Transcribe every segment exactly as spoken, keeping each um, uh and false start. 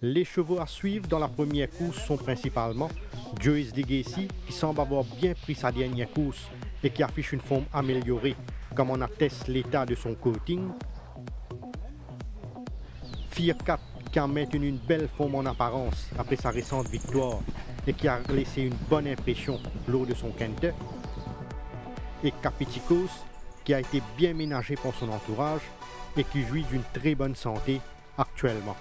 Les chevaux à suivre dans la première course sont principalement Joyce Legacy, qui semble avoir bien pris sa dernière course et qui affiche une forme améliorée, comme en atteste l'état de son coating. Fear Cat, qui a maintenu une belle forme en apparence après sa récente victoire et qui a laissé une bonne impression lors de son quintet. Et Capiticos, qui a été bien ménagé par son entourage et qui jouit d'une très bonne santé actuellement.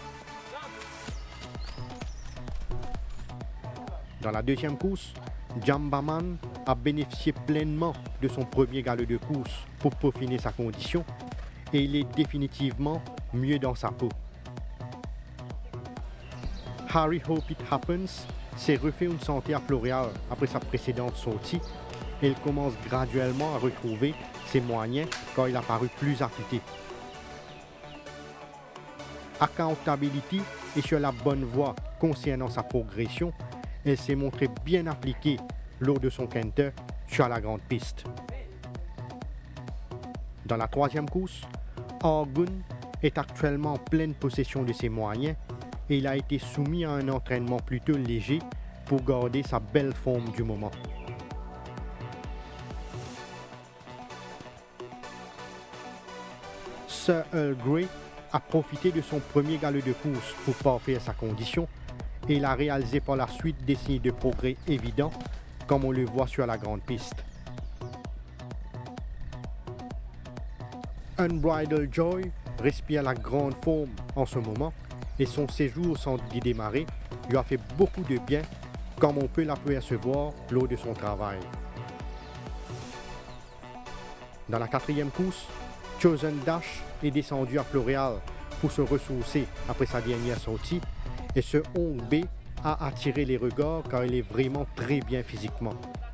Dans la deuxième course, Jambaman a bénéficié pleinement de son premier galop de course pour peaufiner sa condition et il est définitivement mieux dans sa peau. Harry Hope It Happens s'est refait une santé à Floréal après sa précédente sortie et il commence graduellement à retrouver ses moyens quand il a paru plus affûté. Accountability est sur la bonne voie concernant sa progression. Elle s'est montrée bien appliquée lors de son quintet sur la grande piste. Dans la troisième course, Argun est actuellement en pleine possession de ses moyens et il a été soumis à un entraînement plutôt léger pour garder sa belle forme du moment. Sir Earl Grey a profité de son premier galop de course pour parfaire sa condition et il a réalisé par la suite des signes de progrès évidents comme on le voit sur la grande piste. Unbridled Joy respire la grande forme en ce moment et son séjour au centre Guy Desmarais lui a fait beaucoup de bien comme on peut l'apercevoir lors de son travail. Dans la quatrième course, Chosen Dash est descendu à Floréal pour se ressourcer après sa dernière sortie et ce Hong B a attiré les regards car il est vraiment très bien physiquement.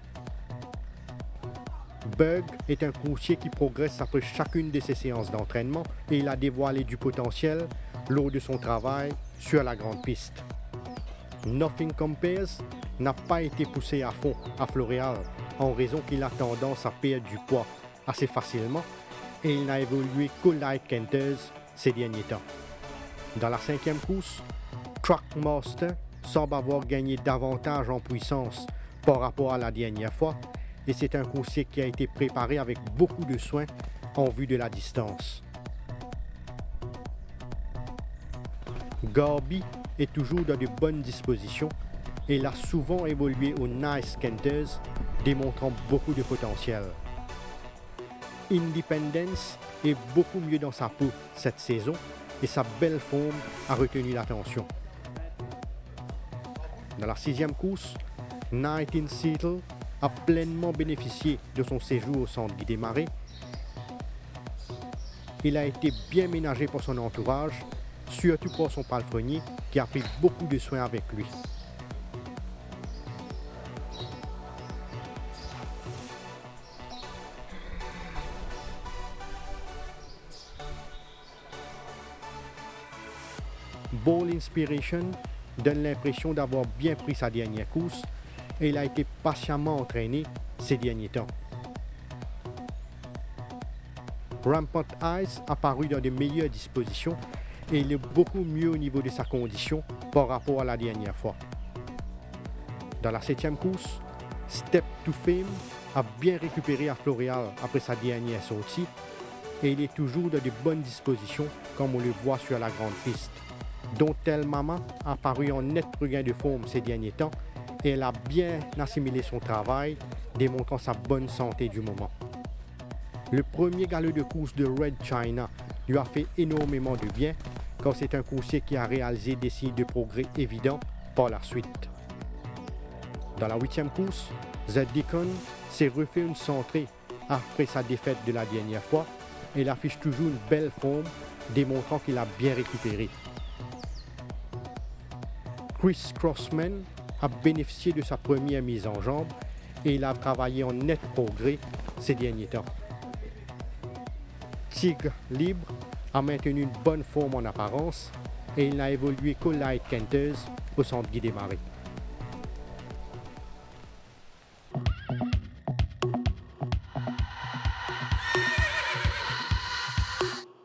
Bug est un coursier qui progresse après chacune de ses séances d'entraînement et il a dévoilé du potentiel lors de son travail sur la grande piste. Nothing Compares n'a pas été poussé à fond à Floréal en raison qu'il a tendance à perdre du poids assez facilement et il n'a évolué qu'au Light Kenters ces derniers temps. Dans la cinquième course, Trackmaster semble avoir gagné davantage en puissance par rapport à la dernière fois et c'est un coursier qui a été préparé avec beaucoup de soin en vue de la distance. Garby est toujours dans de bonnes dispositions et il a souvent évolué au Nice Kenters, démontrant beaucoup de potentiel. Independence est beaucoup mieux dans sa peau cette saison et sa belle forme a retenu l'attention. Dans la sixième course, Night in Seattle a pleinement bénéficié de son séjour au centre Guy Desmarais. Il a été bien ménagé par son entourage, surtout pour son palefrenier qui a pris beaucoup de soin avec lui. Ball Inspiration donne l'impression d'avoir bien pris sa dernière course et il a été patiemment entraîné ces derniers temps. Rampant Eyes a paru dans de meilleures dispositions et il est beaucoup mieux au niveau de sa condition par rapport à la dernière fois. Dans la septième course, Step to Fame a bien récupéré à Floréal après sa dernière sortie et il est toujours dans de bonnes dispositions comme on le voit sur la grande piste. Dont El Mama a paru en net regain de forme ces derniers temps et elle a bien assimilé son travail, démontrant sa bonne santé du moment. Le premier galop de course de Red China lui a fait énormément de bien car c'est un coursier qui a réalisé des signes de progrès évidents par la suite. Dans la huitième course, The Deacon s'est refait une centrée après sa défaite de la dernière fois et il affiche toujours une belle forme, démontrant qu'il a bien récupéré. Chris Crossman a bénéficié de sa première mise en jambe et il a travaillé en net progrès ces derniers temps. Tigre Libre a maintenu une bonne forme en apparence et il n'a évolué qu'au Light Kenters au centre Guy Desmarais.